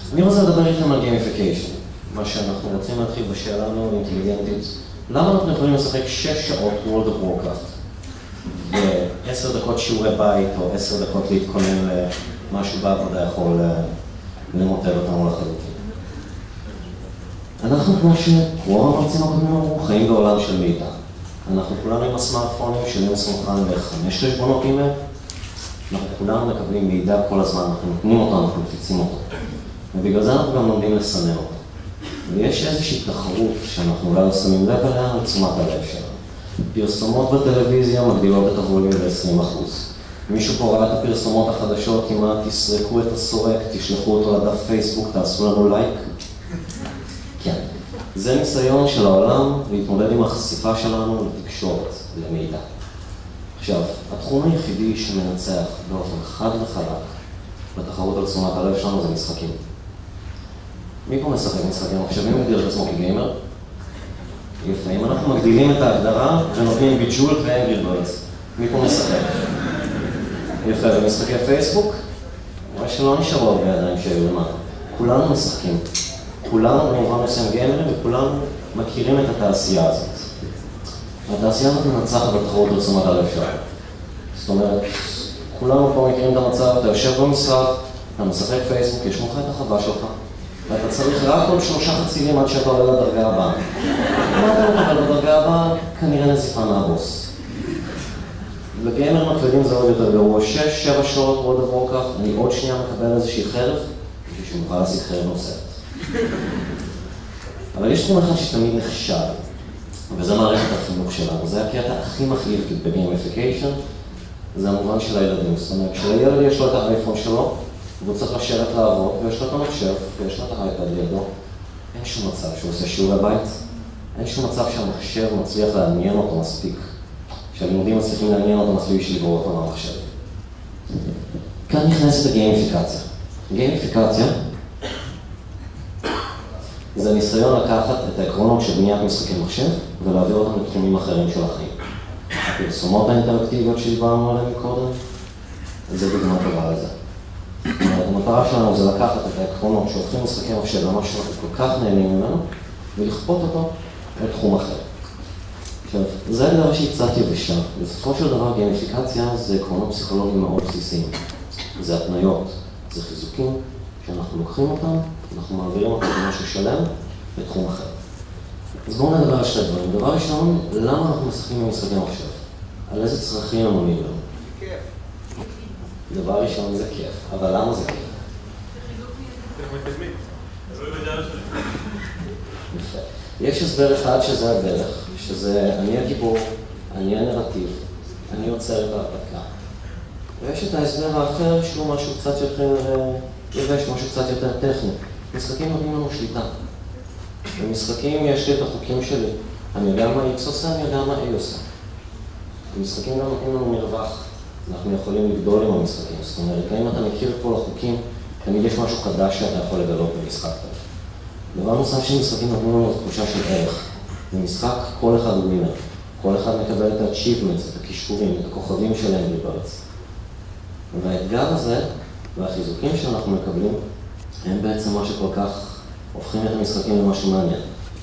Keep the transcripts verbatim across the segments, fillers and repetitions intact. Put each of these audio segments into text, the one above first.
אני רוצה לדבר איתכם על גיימיפיקיישן, מה שאנחנו רוצים להתחיל בשאלה מאוד אינטליגנטית. למה אנחנו יכולים לשחק שש שעות World of Warcraft ועשר דקות שיעורי בית או עשר דקות להתכונן למשהו בעבודה יכול למוטל אותנו לחלוטין? אנחנו כמו שרוב המרצים הקודמים אמרו, חיים בעולם של מידע. אנחנו כולנו עם הסמארטפונים שלי מסונכרן לחמש חשבונות אימייל. אנחנו כולנו מקבלים מידע כל הזמן, אנחנו נותנים אותו, אנחנו מפיצים אותו. ובגלל זה אנחנו גם לומדים לסנן אותו. ויש איזושהי תחרות שאנחנו אולי לא שמים לב אליה על תשומת הלב שלנו. פרסומות בטלוויזיה מגדילות את הווליום ב-עשרים אחוז. מישהו פה ראה את הפרסומות החדשות, כמעט תסרקו את הסורק, תשלחו אותו לדף פייסבוק, תעשו לנו לייק. כן. זה ניסיון של העולם להתמודד עם החשיפה שלנו לתקשורת, למידע. עכשיו, התחום היחידי שמנצח באופן חד וחלק בתחרות על תשומת הלב שלנו זה משחקים. מי פה משחק משחקים? עכשיו, מי מגדיר את עצמו כגיימר? יפה, אם אנחנו מגדילים את ההגדרה ונותנים ביג'ולט ואנגרי ברדס, מי פה משחק? יפה, במשחקי פייסבוק? רואה שלא נשארו הרבה ידיים שהיו למעלה. כולנו משחקים. כולנו במובן מסוים גיימרים וכולנו מכירים את התעשייה הזאת. התעשייה הזאת מנצחת בתחרות על תשומת הלב שלנו. זאת אומרת, כולנו פה מכירים את המצב, אתה יושב במשרד, אתה משחק פייסבוק, יש מולך את החווה שלך, ואתה צריך רק עוד שלושה חצילים עד שאתה עולה לדרגה הבאה. מה אתה מקבל בדרגה הבאה? כנראה נזיפה מהבוס. לגיימרים הכבדים זה עוד יותר גרוע, שש, שבע שעות World of Warcraft, אני עוד שנייה מקבל איזושהי חרב, בשביל שמוכל להשיג חרב נוספת. אבל יש תחום אחד שתמיד נכשל, וזה מערכת החינוך שלנו. זה הקטע הכי מכאיב בגיימיפיקיישן, זה המובן של הילדים. זאת אומרת, כשלילד יש לו את האייפון שלו, והוא צריך לשבת לעבוד, ויש לו את המחשב, ויש לו את האייפד לידו, אין שום מצב שהוא עושה שיעורי בית, אין שום מצב שהמחשב מצליח לעניין אותו מספיק, שהלימודים מצליחים לעניין אותו מספיק בשביל לגרור אותו מהמחשב. כאן נכנסת הגיימיפיקציה. גיימיפיקציה זה ניסיון לקחת את העקרונות של בניית משחקי מחשב ולהעביר אותם לתחומים אחרים של החיים. הפרסומות האינטראקטיביות שדיברנו עליהן קודם, זה דוגמה טובה לזה. המטרה שלנו זה לקחת את העקרונות שהופכים משחקי מחשב למה שאנחנו כל כך נהנים ממנו ולכפות אותו לתחום אחר. עכשיו, זה הדבר שהיא קצת יבשה. בסופו של דבר גיימיפיקציה זה עקרונות פסיכולוגיים מאוד בסיסיים. זה התניות, זה חיזוקים שאנחנו לוקחים אותם, אנחנו מעבירים אותם במשהו שלם לתחום אחר. אז בואו נדבר על שתי דברים. דבר ראשון, למה אנחנו משחקים במשחקי מחשב? על איזה צרכים הם עונים לנו? כיף. דבר ראשון זה כיף, אבל למה זה כיף? יפה. יש הסבר אחד שזה הדרך, שזה אני הגיבור, אני הנרטיב, אני יוצר את ההרפתקה. ויש את ההסבר האחר שהוא משהו קצת יותר יבש, משהו קצת יותר טכני. משחקים נותנים לנו שליטה. במשחקים יש לי את החוקים שלי. אני יודע מה X עושה, אני יודע מה A עושה. במשחקים גם נותנים לנו מרווח. אנחנו יכולים לגדול עם המשחקים. זאת אומרת, אם אתה מכיר את כל החוקים, תמיד יש משהו חדש שאתה יכול לגלות במשחק כזה. דבר נוסף שמשחקים נותנים לנו תחושה של ערך. במשחק כל אחד הוא ווינר. כל אחד מקבל את ה-achievements, את הכישורים, את הכוכבים שלהם בארץ. והאתגר הזה והחיזוקים שאנחנו מקבלים הם בעצם מה שכל כך הופכים את המשחקים למשהו מעניין.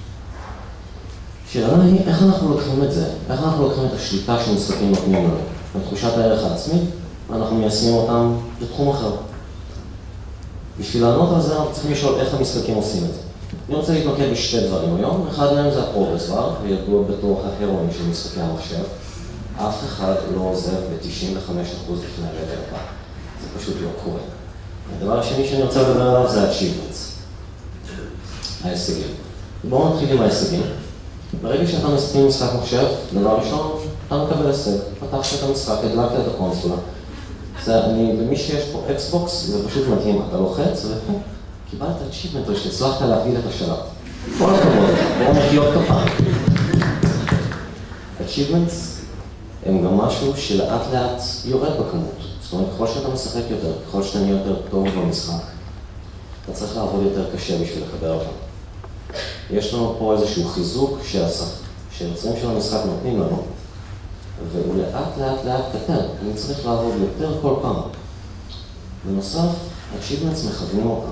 השאלה היא איך אנחנו לוקחים את זה, איך אנחנו לוקחים את השליטה שמשחקים נותנים לנו, את תחושת הערך העצמי, ואנחנו מיישמים אותם לתחום אחר. בשביל לענות על זה אנחנו צריכים לשאול איך המשחקים עושים את זה. אני רוצה להתמקד בשתי דברים היום, אחד מהם זה הפרוגרס בר, וידוע בתור ההרואין של משחקי המחשב. אף אחד לא עוזב ב-תשעים וחמישה אחוז לפני הרגע הבא. זה פשוט לא קורה. הדבר השני שאני רוצה לדבר עליו זה ה-achievements. ההישגים. בואו נתחיל עם ההישגים. ברגע שאתה מסכים משחק מחשב, דבר ראשון, אתה מקבל הישג. פתחת את המשחק, הדלקת את הקונסולה. זה, אני, למי שיש פה אקסבוקס, זה פשוט מדהים. אתה לוחץ ופה, קיבלת achievement, שהצלחת להפעיל את השלט. כל הכבוד, בואו נחיות כפיים. achievements הם גם משהו שלאט לאט יורד בכמות. זאת אומרת, ככל שאתה משחק יותר, ככל שאתה נהיה יותר טוב במשחק, אתה צריך לעבוד יותר קשה בשביל לקבל אותם. יש לנו פה איזשהו חיזוק שהיוצרים של המשחק נותנים לנו, והוא לאט לאט לאט קטן. אני צריך לעבוד יותר כל פעם. בנוסף, ה-achievements מכוונים אותנו.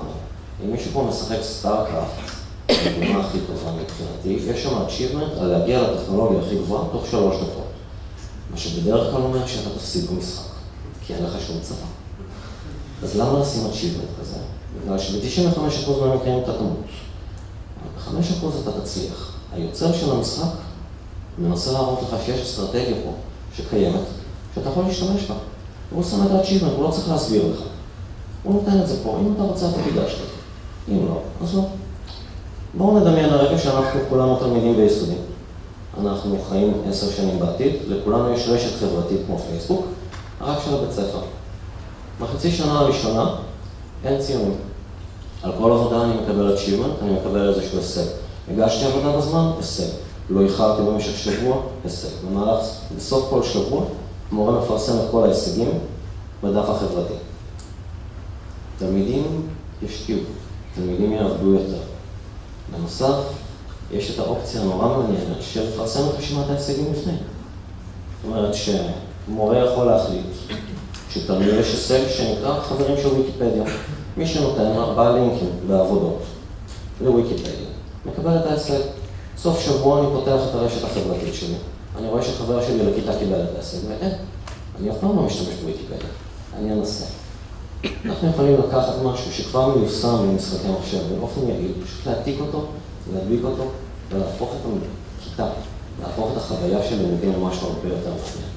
אם מישהו פה משחק סטארקראפט, הדוגמה הכי טובה מבחינתי, יש שם achievement על להגיע לטכנולוגיה הכי גבוהה תוך שלוש דקות. מה שבדרך כלל אומר שאתה תפסיד במשחק, כי אין לך שום צבא. אז למה לשים achievement כזה? בגלל שב-תשעים וחמישה אחוז מהמקרים אתה תמות. ב-חמישה אחוז אתה תצליח. היוצר של המשחק מנסה להראות לך שיש אסטרטגיה פה שקיימת, שאתה יכול להשתמש בה. הוא שם את ה-achievement, הוא לא צריך להסביר לך. הוא נותן את זה פה, אם אתה רוצה אתה תיגש לזה. אם לא, אז לא. בואו נדמיין לרגע שאנחנו כולנו תלמידים ביסודי. אנחנו חיים עשר שנים בעתיד, לכולנו יש רשת חברתית כמו פייסבוק, רק של הבית ספר. בחצי שנה הראשונה אין ציונים. על כל עבודה אני מקבל achievement, אני מקבל איזשהו הישג. הגשתי עבודה בזמן, הישג. לא איחרתי במשך שבוע, הישג. במהלך, בסוף כל שבוע, מורה מפרסם את כל ההישגים בדף החברתי. תלמידים ישקיעו, תלמידים יעבדו יותר. בנוסף, יש את האופציה הנורא מעניינת של לפרסם את רשימת ההישגים לפני. זאת אומרת שמורה יכול להחליט שתלמיד יש הישג שנקרא חברים של ויקיפדיה. מי שנותן ארבעה לינקים בעבודות לוויקיפדיה, מקבל את ההישג. סוף שבוע אני פותח את הרשת החברתית שלי. אני רואה שחבר שלי לכיתה קיבל את ההישג, ואין, אני אף פעם לא משתמש בוויקיפדיה. אני אנסה. אנחנו יכולים לקחת משהו שכבר מיושם במשחקי מחשב באופן יעיל, פשוט להעתיק אותו, להדביק אותו, ולהפוך את הכיתה, להפוך את החוויה של לימודים למשהו הרבה יותר מעניין.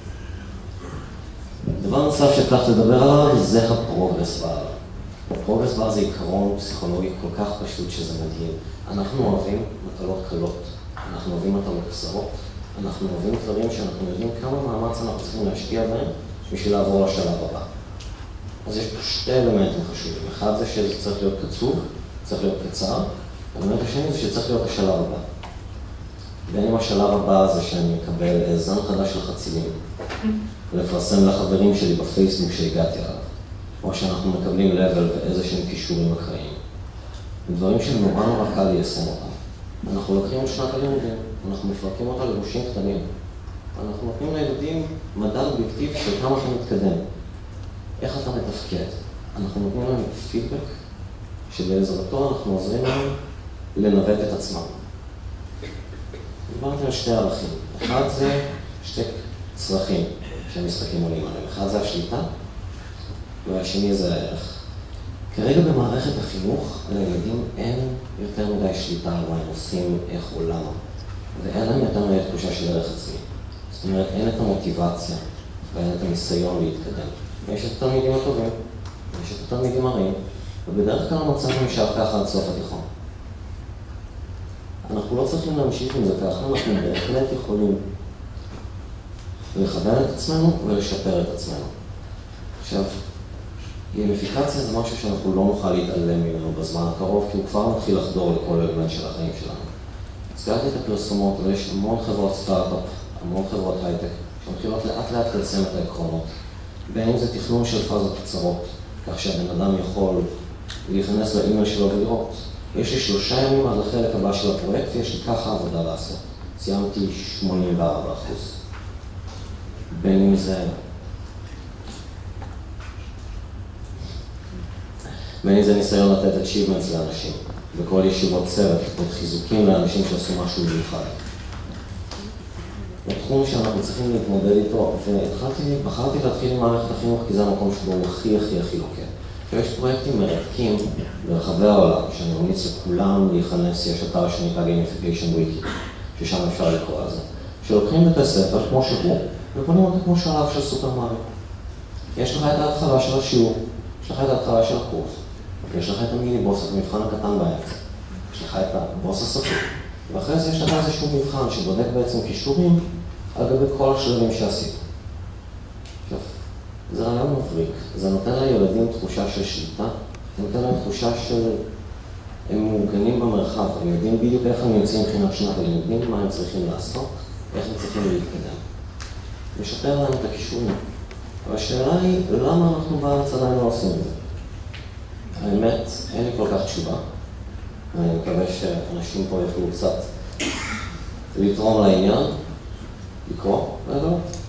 דבר נוסף שהצלחתי לדבר עליו זה הפרוגרס בר. הפרוגרס בר זה עיקרון פסיכולוגי כל כך פשוט שזה מדהים. אנחנו אוהבים מטלות קלות, אנחנו אוהבים מטלות קצרות, אנחנו אוהבים דברים שאנחנו יודעים כמה מאמץ אנחנו צריכים להשקיע בהם בשביל לעבור לשלב הבא. אז יש פה שתי אלמנטים חשובים. אחד זה שזה צריך להיות קצוב, צריך להיות קצר. האלמנט השני זה שצריך להיות השלב הבא. בין אם השלב הבא זה שאני אקבל זן חדש של חצילים, ולפרסם לחברים שלי בפייסבוק שהגעתי עליו, או שאנחנו מקבלים לבל ואיזה שהם קישורים אקראיים. דברים שנורא נורא קל ליישם אותם. אנחנו לוקחים את שנת הלימודים, אנחנו מפרקים אותה לגושים קטנים. אנחנו נותנים לילדים מדד אובייקטיבי של כמה אתה מתקדם. איך אתה מתפקד? אנחנו נותנים להם פידבק שבעזרתו אנחנו עוזרים להם לנווט את עצמם. דיברתי על שתי ערכים. אחד זה שתי צרכים שהמשחקים עולים עליהם. אחד זה השליטה, והשני זה הערך. כרגע במערכת החינוך לילדים אין יותר מדי שליטה על מה הם עושים, איך או למה. ואין להם יותר מדי תחושה של ערך עצמי. זאת אומרת, אין את המוטיבציה ואין את הניסיון להתקדם. יש את התלמידים הטובים, יש את התלמידים הרעים, ובדרך כלל המצב נמשך ככה עד סוף התיכון. אנחנו לא צריכים להמשיך עם זה ככה, אנחנו בהחלט יכולים לכוון את עצמנו ולשפר את עצמנו. עכשיו, גימיפיקציה זה משהו שאנחנו לא נוכל להתעלם ממנו בזמן הקרוב, כי הוא כבר מתחיל לחדור לכל אלמנט של החיים שלנו. הזכרתי את הפרסומות, ויש המון חברות סטארט-אפ, המון חברות הייטק, שמתחילות לאט לאט ליישם את העקרונות. בין אם זה תכנון של פאזות קצרות, כך שהבן אדם יכול להיכנס לאימייל שלו ולראות. יש לי שלושה ימים עד לחלק הבא של הפרויקט, ויש לי ככה עבודה לעשות. סיימתי שמונים וארבעה אחוז. בין אם זה... בין אם זה ניסיון לתת achievements לאנשים, בכל ישיבות צוות, לתת חיזוקים לאנשים שעשו משהו מיוחד. התחום שאנחנו צריכים להתמודד איתו, ובחרתי להתחיל עם מערכת החינוך, כי זה המקום שבו הוא הכי הכי הכי לוקח. ויש פרויקטים מרתקים ברחבי העולם, שאני ממליץ לכולם להיכנס, יש אתר שנקרא Gamification Wiki, ששם אפשר לקרוא על זה, שלוקחים בית הספר כמו שהוא, ובונים אותו כמו שלב של סופר מריו. יש לך את ההתחלה של השיעור, יש לך את ההתחלה של הקורס, יש לך את המיני בוס, את המבחן הקטן באמצע, יש לך את הבוס הסופי, ואחרי זה יש לך איזשהו מבחן שבודק בעצם קישורים על גבי כל השלבים שעשית. עכשיו, זה רעיון מבריק, זה נותן לילדים תחושה של שליטה, זה נותן להם תחושה של... הם מאורגנים במרחב, הם יודעים בדיוק איפה הם נמצאים מבחינת שנת הלימודים, מה הם צריכים לעשות, איך הם צריכים להתקדם. משפר להם את הכישורים. אבל השאלה היא, למה אנחנו בארץ עדיין לא עושים את זה? האמת, אין לי כל כך תשובה. אני מקווה שאנשים פה יוכלו קצת לתרום לעניין, לקרוא, ולא.